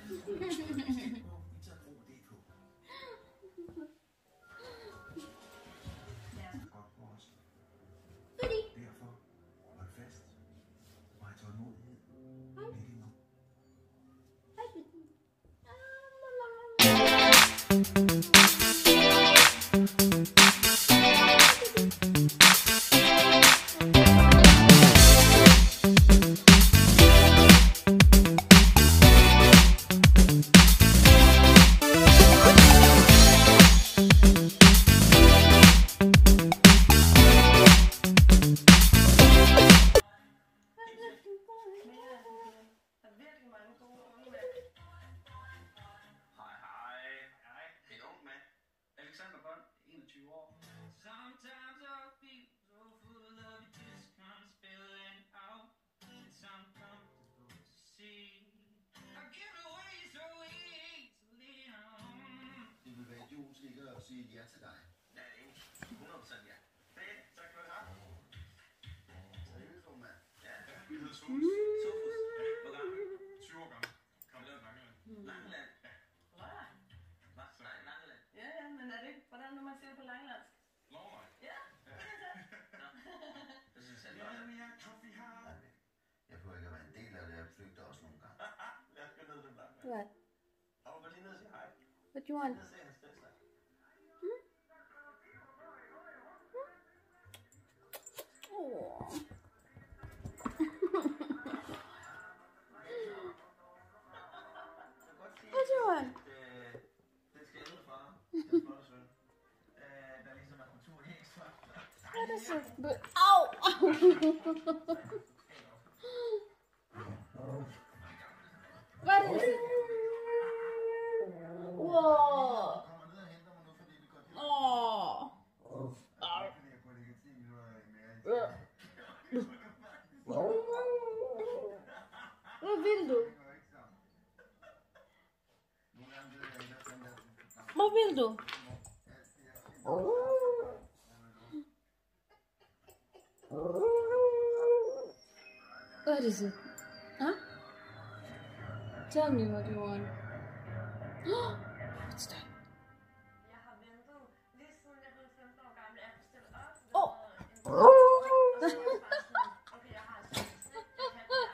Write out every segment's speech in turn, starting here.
Derfor, hold fast. Og have tålmodighed. Lidt endnu. Sometimes I'll feel so full of it just comes spilling out. It's uncomfortable to see. I give away so easily. Det vil være idiot ikke at sige ja til dig. Ja, det er 100% ja. Fedt, tak for det her. Seriøst, mand. Ja. Vi hedder Sofus. Sofus. Hvor gammel? 20 år gammel. Kom til Langeland. Langeland? Nej. Nej, Langeland. Ja, men er det ikke, hvordan nu man siger på langlandsk? Lovvej. Ja. Det synes jeg Ja, er vi er coffee her. Jeg behøver ikke at være en del af det. Jeg flygter også nogle gange. Lad os gå ned til Langeland. What? Og gå lige ned og sige hej. What do you want? Ned og se hans Tesla. Oh. What do you want? Det skal ældre far. Den flotte søn. Der ligesom er på tur i ekstra. What is it? Ow! What is it? Whoa! Kommer ned og henter mig nu, fordi vi går til. Oh. Fordi jeg kunne ikke sige, nu er jeg mere i Hvad vil du? Det går ikke sammen. Nogle gange ved jeg ikke, at den der... Hvad vil du? What is it? Huh? Tell me what you want. What's that? Jeg har ventet lige siden jeg blev 15 år gammel, at jeg bestille op. Oh. Okay, jeg har et sæt. Jeg har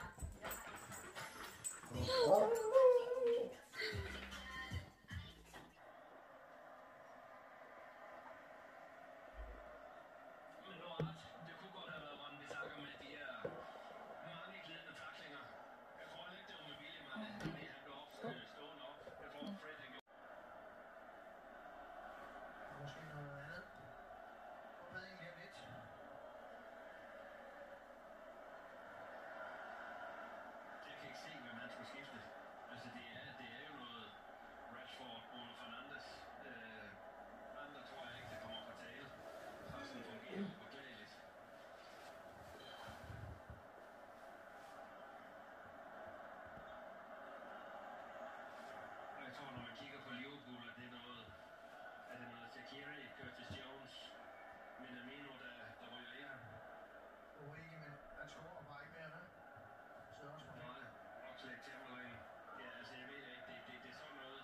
Det kunne godt have været hvordan vi snakker med de her mange glidende taklinger. Jeg tror ikke, det var med vilje, men han blev stående op. Jeg tror, Fred han gjorde. Måske noget andet. Jeg ved egentlig lidt. Jeg kan ikke se, hvem han skulle skifte. Altså, det er jo noget Rashford, Bruno Fernandes. Andre tror jeg ikke, det kommer på tale. Resten fungerer upåklageligt. Og jeg tror, når man kigger på Liverpool, at det er noget Shaqiri, Curtis Jones, Minamino, der ryger i ham. Uenig, men han scorer bare ikke mere, vel? Så også for Nej, Oxlade Chamberlain. Ja, altså jeg ved ikke, det er sådan noget.